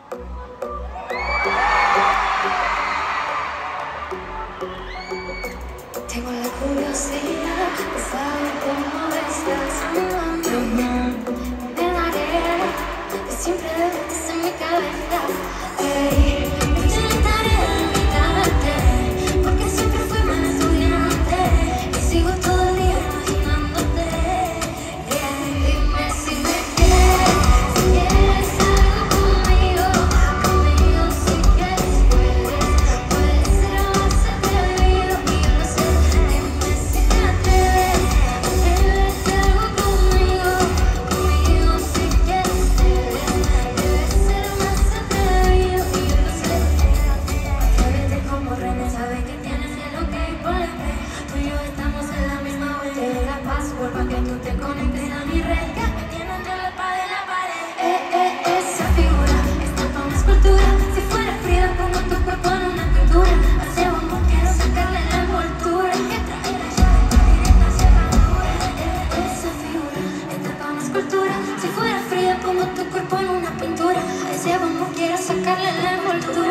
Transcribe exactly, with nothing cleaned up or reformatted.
Tengo la curiosidad de saber cómo estás. Me marea de siempre verte en mi cabeza. Hey, me hice la tarea de invitarte, porque siempre fui mal estudiante y sigo todo el día imaginándote. Yeah, dime si me quieres, si quieres algo conmigo, conmigo sí que puedes, puedes ser más atrevido y yo lo sé. Dime si te atreves, atreves algo conmigo, conmigo sí que puedes, debes ser más atrevido y yo lo sé. Atrévete como René, sabe que tienes el ok, ponle play. Tú y yo estamos en la misma vuelta de la password pa' que tú te conectes a mi red, que me tiene entre la espada y la pared. Eh, eh, esa figura está pa' una escultura. Si fuera fría pongo tu cuerpo en una pintura. Hace bombo quiero sacarle la envoltura, que trae la llave pa' directa cerradura. Eh, eh, esa figura está pa' una escultura. Si fuera fría pongo tu cuerpo en una pintura. Ese bombo quiero sacarle la envoltura.